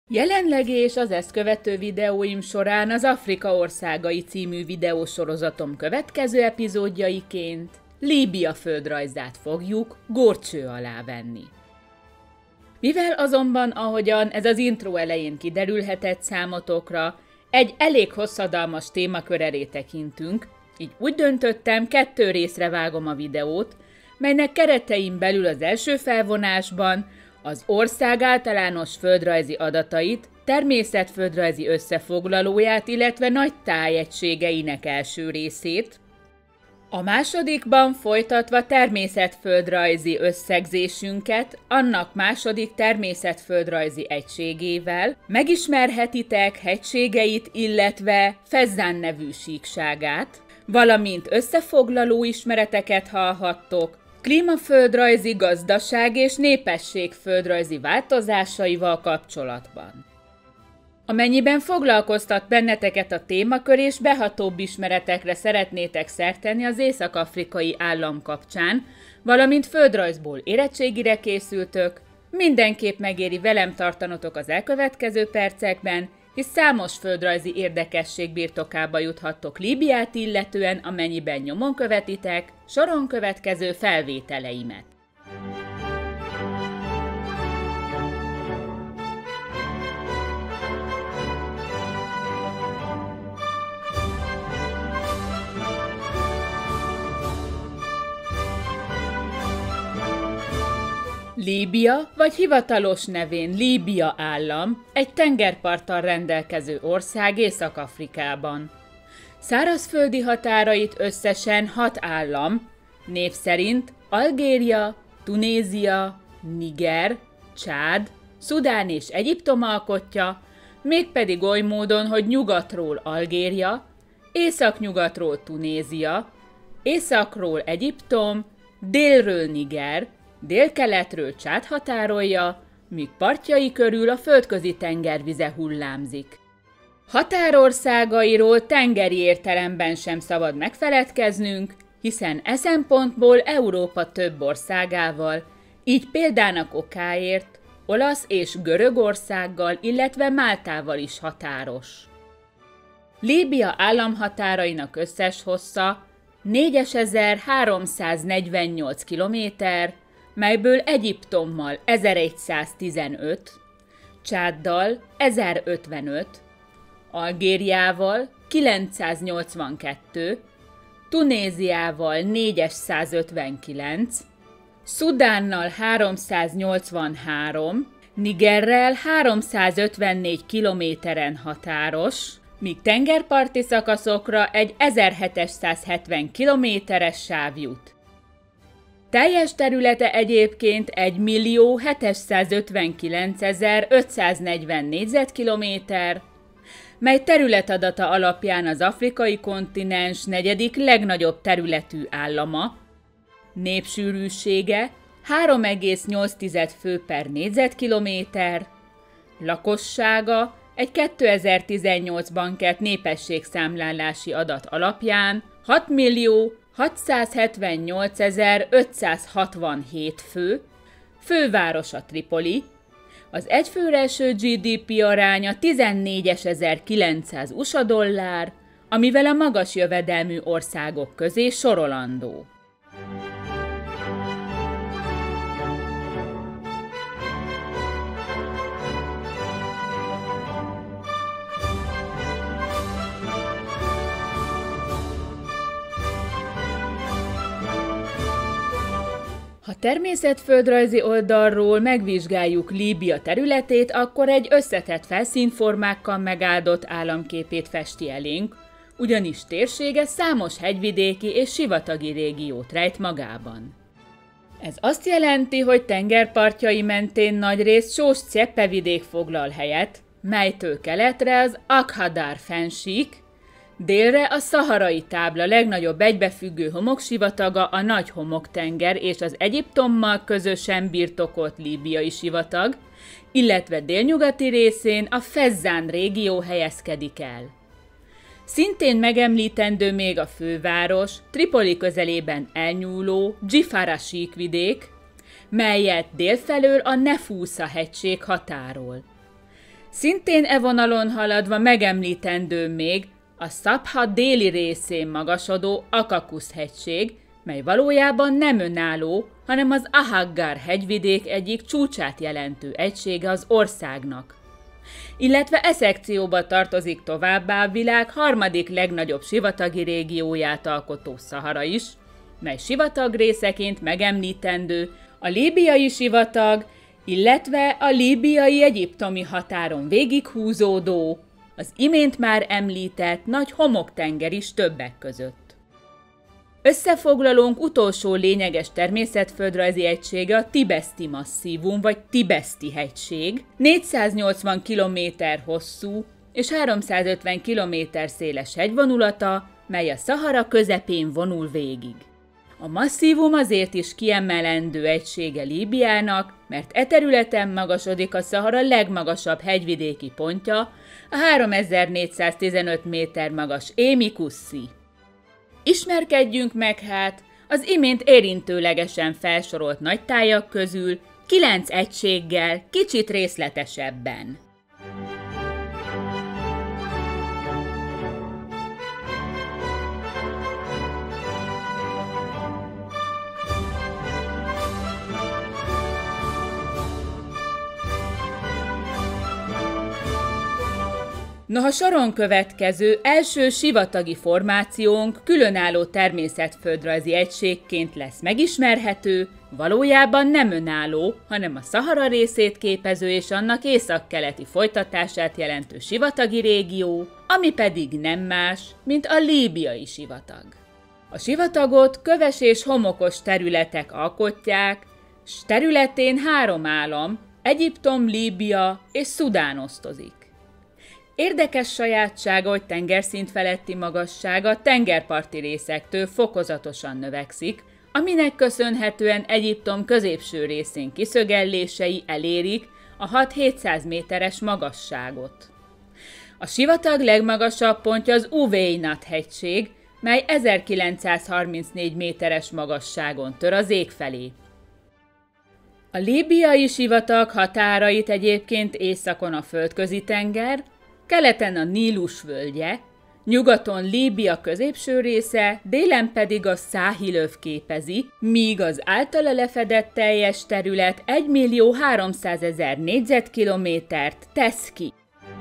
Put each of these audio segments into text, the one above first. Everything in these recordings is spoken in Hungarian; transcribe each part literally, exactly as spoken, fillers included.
Jelenleg és az ezt követő videóim során az Afrika országai című videósorozatom következő epizódjaiként Líbia földrajzát fogjuk górcső alá venni. Mivel azonban, ahogyan ez az intro elején kiderülhetett számotokra, egy elég hosszadalmas témakör elé tekintünk, így úgy döntöttem, kettő részre vágom a videót, melynek keretein belül az első felvonásban az ország általános földrajzi adatait, természetföldrajzi összefoglalóját, illetve nagy tájegységeinek első részét, a másodikban folytatva természetföldrajzi összegzésünket, annak második természetföldrajzi egységével megismerhetitek hegységeit, illetve Fezzan nevű síkságát, valamint összefoglaló ismereteket hallhattok klímaföldrajzi, gazdaság és népességföldrajzi változásaival kapcsolatban. Amennyiben foglalkoztat benneteket a témakör és behatóbb ismeretekre szeretnétek szert tenni az észak-afrikai állam kapcsán, valamint földrajzból érettségire készültök, mindenképp megéri velem tartanotok az elkövetkező percekben, hisz számos földrajzi érdekesség birtokába juthattok Líbiát illetően, amennyiben nyomon követitek soron következő felvételeimet. Líbia, vagy hivatalos nevén Líbia állam, egy tengerparttal rendelkező ország Észak-Afrikában. Szárazföldi határait összesen hat állam, név szerint Algéria, Tunézia, Niger, Csád, Szudán és Egyiptom alkotja, mégpedig oly módon, hogy nyugatról Algéria, északnyugatról Tunézia, északról Egyiptom, délről Niger, délkeletről Csád határolja, míg partjai körül a földközi tengervize hullámzik. Határországairól tengeri értelemben sem szabad megfeledkeznünk, hiszen e szempontból Európa több országával, így példának okáért Olasz és Görögországgal, illetve Máltával is határos. Líbia államhatárainak összes hossza négyezer-háromszáznegyvennyolc kilométer, melyből Egyiptommal ezeregyszáztizenöt, Csáddal ezerötvenöt, Algériával kilencszáznyolcvankettő, Tunéziával négyszázötvenkilenc, Szudánnal háromszáznyolcvanhárom, Nigerrel háromszázötvennégy kilométeren határos, míg tengerparti szakaszokra egy ezerhétszázhetven kilométeres sáv jut. Teljes területe egyébként egymillió-hétszázötvenkilencezer-ötszáznegyven négyzetkilométer, mely területadata alapján az afrikai kontinens negyedik legnagyobb területű állama, népsűrűsége három egész nyolc fő per négyzetkilométer, lakossága egy kétezer-tizennyolcban kelt népességszámlálási adat alapján hatmillió hatszázhetvennyolcezer-ötszázhatvanhét fő, fővárosa Tripoli, az egyfőre eső gé dé pé aránya tizennégyezer-kilencszáz u es á dollár, amivel a magas jövedelmű országok közé sorolandó. Ha természetföldrajzi oldalról megvizsgáljuk Líbia területét, akkor egy összetett felszínformákkal megáldott államképét festi elénk, ugyanis térsége számos hegyvidéki és sivatagi régiót rejt magában. Ez azt jelenti, hogy tengerpartjai mentén nagyrészt sós ceppevidék foglal helyet, melytől keletre az Akhadar fennsík, délre a szaharai tábla legnagyobb egybefüggő homoksivataga a Nagy Homoktenger és az Egyiptommal közösen birtokolt líbiai sivatag, illetve délnyugati részén a Fezzan régió helyezkedik el. Szintén megemlítendő még a főváros, Tripoli közelében elnyúló Dzsifara síkvidék, melyet délfelől a Nefusa hegység határol. Szintén e vonalon haladva megemlítendő még a Szabha déli részén magasodó Akakusz-hegység, mely valójában nem önálló, hanem az Ahaggar hegyvidék egyik csúcsát jelentő egysége az országnak. Illetve e szekcióba tartozik továbbá a világ harmadik legnagyobb sivatagi régióját alkotó Szahara is, mely sivatag részeként megemlítendő a líbiai sivatag, illetve a líbiai-egyiptomi határon végighúzódó, az imént már említett nagy homoktenger is többek között. Összefoglalónk utolsó lényeges természetföldrajzi egysége a Tibeszti masszívum vagy Tibeszti hegység, négyszáznyolcvan kilométer hosszú és háromszázötven kilométer széles hegyvonulata, mely a Szahara közepén vonul végig. A masszívum azért is kiemelendő egysége Líbiának, mert e területen magasodik a Szahara legmagasabb hegyvidéki pontja, a háromezer-négyszáztizenöt méter magas Émi Kussi. Ismerkedjünk meg hát az imént érintőlegesen felsorolt nagytájak közül kilenc egységgel kicsit részletesebben. Noha soron következő első sivatagi formációnk különálló természetföldrajzi egységként lesz megismerhető, valójában nem önálló, hanem a Szahara részét képező és annak északkeleti folytatását jelentő sivatagi régió, ami pedig nem más, mint a líbiai sivatag. A sivatagot köves és homokos területek alkotják, s területén három állam, Egyiptom, Líbia és Szudán osztozik. Érdekes sajátsága, hogy tengerszint feletti magassága a tengerparti részektől fokozatosan növekszik, aminek köszönhetően Egyiptom középső részén kiszögellései elérik a hat-hétszáz méteres magasságot. A sivatag legmagasabb pontja az Uveinat hegység, mely ezerkilencszázharmincnégy méteres magasságon tör az ég felé. A líbiai sivatag határait egyébként északon a Földközi-tenger, keleten a Nílus völgye, nyugaton Líbia középső része, délen pedig a Száhil-öv képezi, míg az általa lefedett teljes terület egymillió-háromszázezer négyzetkilométert tesz ki.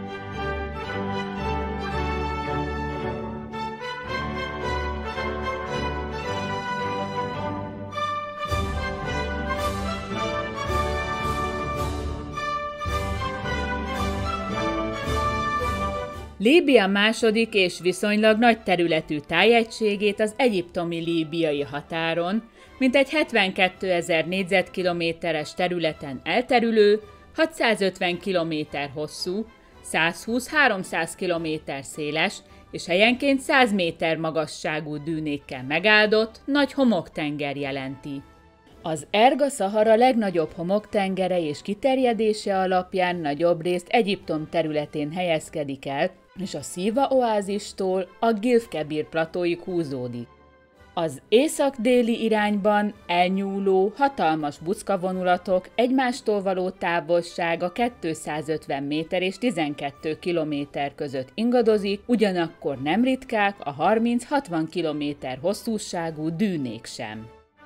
Líbia második és viszonylag nagy területű tájegységét az egyiptomi-líbiai határon, mintegy hetvenkétezer négyzetkilométeres területen elterülő, hatszázötven kilométer hosszú, százhúsz-háromszáz kilométer széles és helyenként száz méter magasságú dűnékkel megáldott nagy homoktenger jelenti. Az Erga-Szahara legnagyobb homoktengere és kiterjedése alapján nagyobb részt Egyiptom területén helyezkedik el, és a Szíva oázistól a Gilf-Kebir platóig húzódik. Az észak-déli irányban elnyúló, hatalmas buckavonulatok egymástól való távolsága kétszázötven méter és tizenkét kilométer között ingadozik, ugyanakkor nem ritkák a harminc-hatvan kilométer hosszúságú dűnék sem.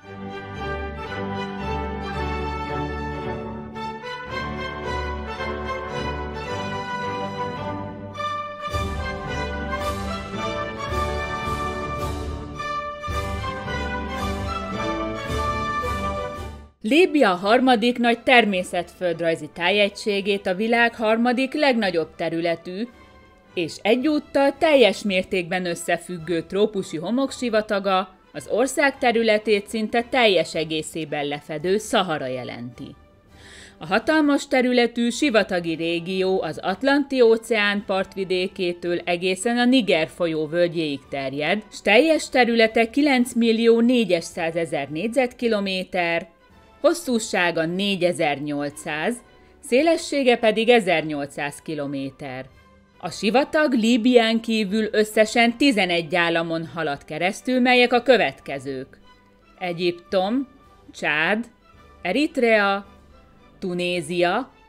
Líbia harmadik nagy természetföldrajzi tájegységét a világ harmadik legnagyobb területű, és egyúttal teljes mértékben összefüggő trópusi homoksivataga az ország területét szinte teljes egészében lefedő Szahara jelenti. A hatalmas területű sivatagi régió az Atlanti-óceán partvidékétől egészen a Niger folyó völgyéig terjed, s teljes területe kilencmillió-négyszázezer négyzetkilométer, hosszúsága négyezer-nyolcszáz, szélessége pedig ezernyolcszáz kilométer. A sivatag Líbián kívül összesen tizenegy államon halad keresztül, melyek a következők: Egyiptom, Csád, Eritrea, Tunézia,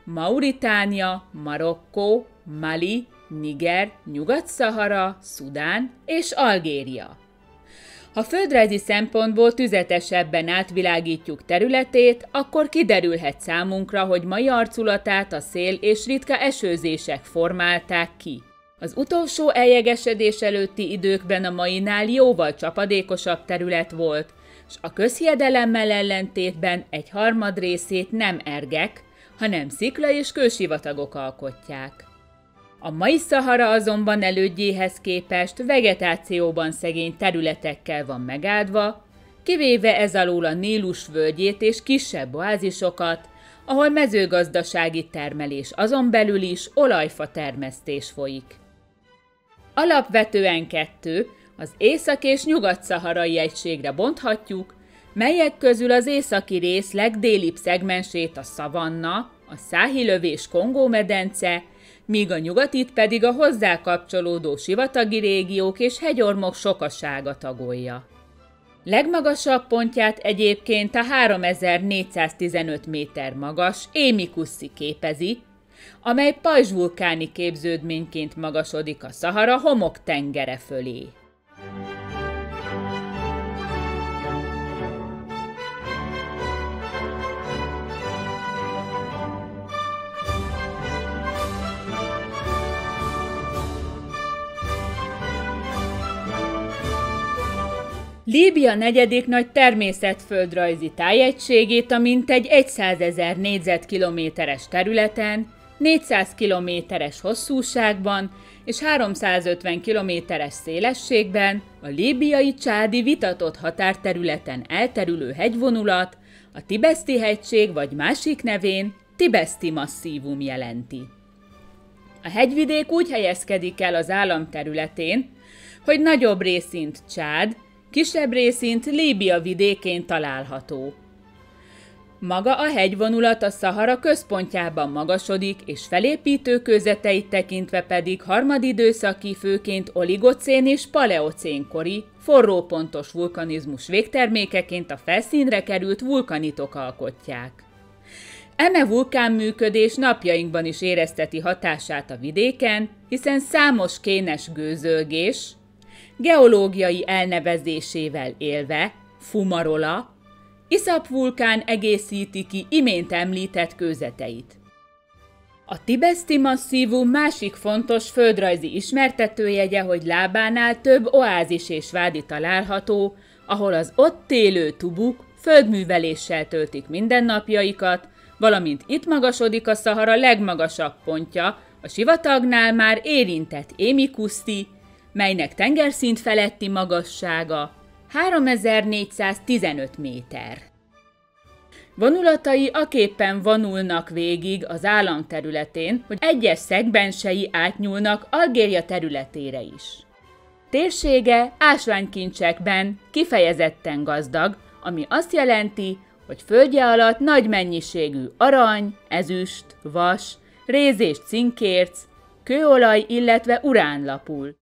Mauritánia, Marokkó, Mali, Niger, Nyugat-Szahara, Szudán és Algéria. Ha földrajzi szempontból tüzetesebben átvilágítjuk területét, akkor kiderülhet számunkra, hogy mai arculatát a szél és ritka esőzések formálták ki. Az utolsó eljegesedés előtti időkben a mainál jóval csapadékosabb terület volt, s a közhiedelemmel ellentétben egy harmad részét nem ergek, hanem szikla és kősivatagok alkotják. A mai Szahara azonban elődjéhez képest vegetációban szegény területekkel van megáldva, kivéve ez alól a Nílus völgyét és kisebb oázisokat, ahol mezőgazdasági termelés, azon belül is olajfa termesztés folyik. Alapvetően kettő, az észak- és nyugat-szaharai egységre bonthatjuk, melyek közül az északi rész legdélibb szegmensét a szavanna, a száhilövés Kongó-medence, míg a nyugatit pedig a hozzá kapcsolódó sivatagi régiók és hegyormok sokasága tagolja. Legmagasabb pontját egyébként a háromezer-négyszáztizenöt méter magas Émi-Kuszi képezi, amely pajzsvulkáni képződményként magasodik a Szahara homoktengere fölé. Líbia negyedik nagy természetföldrajzi tájegységét a mintegy százezer négyzetkilométeres területen, négyszáz kilométeres hosszúságban és háromszázötven kilométeres szélességben a líbiai-csádi vitatott határterületen elterülő hegyvonulat, a Tibeszti-hegység vagy másik nevén Tibeszti masszívum jelenti. A hegyvidék úgy helyezkedik el az állam területén, hogy nagyobb részint Csád, kisebb részint Líbia vidékén található. Maga a hegyvonulat a Szahara központjában magasodik, és felépítő kőzeteit tekintve pedig harmadidőszaki, főként oligocén és paleocén kori, forrópontos vulkanizmus végtermékeként a felszínre került vulkanitok alkotják. Eme vulkánműködés napjainkban is érezteti hatását a vidéken, hiszen számos kénes gőzölgés, geológiai elnevezésével élve, fumarola, Iszap vulkán egészíti ki imént említett kőzeteit. A Tibeszti masszívum másik fontos földrajzi ismertetőjegye, hogy lábánál több oázis és vádi található, ahol az ott élő tubuk földműveléssel töltik mindennapjaikat, valamint itt magasodik a Szahara legmagasabb pontja, a sivatagnál már érintett Émi-Kuszi, melynek tengerszint feletti magassága háromezer-négyszáztizenöt méter. Vonulatai aképpen vonulnak végig az állam területén, hogy egyes szegmensei átnyúlnak Algéria területére is. Térsége ásványkincsekben kifejezetten gazdag, ami azt jelenti, hogy földje alatt nagy mennyiségű arany, ezüst, vas, réz és cinkérc, kőolaj, illetve urán lapul.